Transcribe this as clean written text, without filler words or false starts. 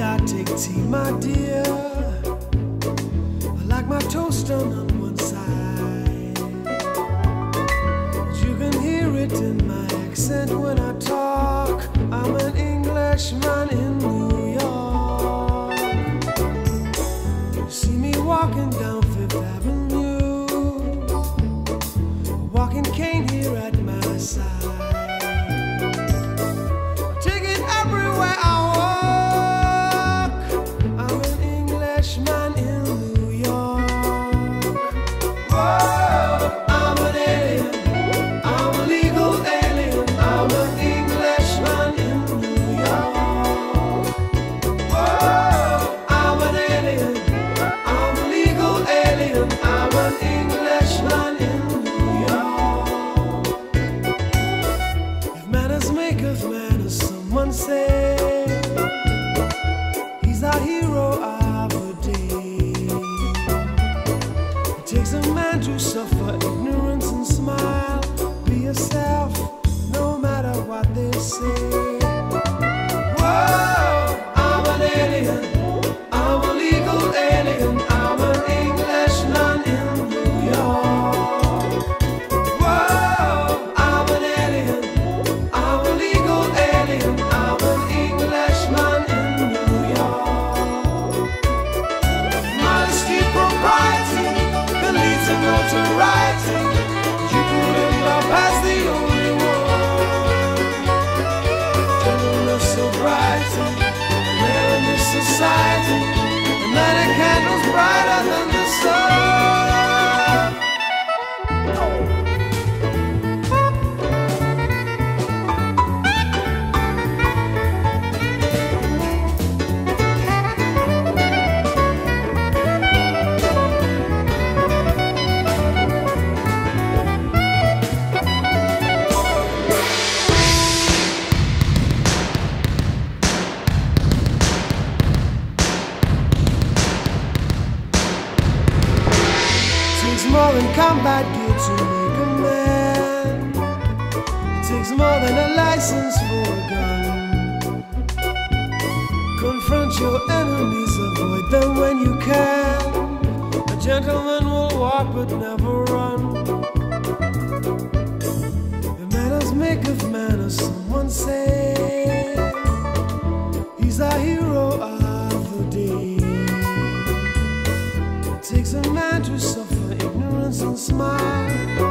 I take tea, my dear. I like my toast done on one side. You can hear it in my accent when I talk. I'm an Englishman in New York. You see me walking down Fifth Avenue, a walking cane here at my side. Take it everywhere I walk. I'm an Englishman in New York. Whoa, I'm an alien. I'm a legal alien. I'm an Englishman in New York. Whoa, I'm an alien. I'm a legal alien. I'm an Englishman in New York. If manners maketh manners, someone say, he's our hero of the day. It takes a man to suffer ignorance and smile. Be yourself, no matter what they say. Whoa, I'm an alien. I'm a legal alien. I'm an Englishman in New York. Whoa, I'm an alien. I'm a legal alien. I'm an Englishman in New York. Modesty, propriety, can lead to notoriety. You couldn't love as the only one. Gentleness, sobriety, rare in this society. And light a candle's brighter than the sun. Takes more than combat gear to make a man. It takes more than a license for a gun. Confront your enemies, avoid them when you can. A gentleman will walk but never run. The manners maketh manners, someone say. He's our hero of the day. It takes a man to suffer ignorance and smile.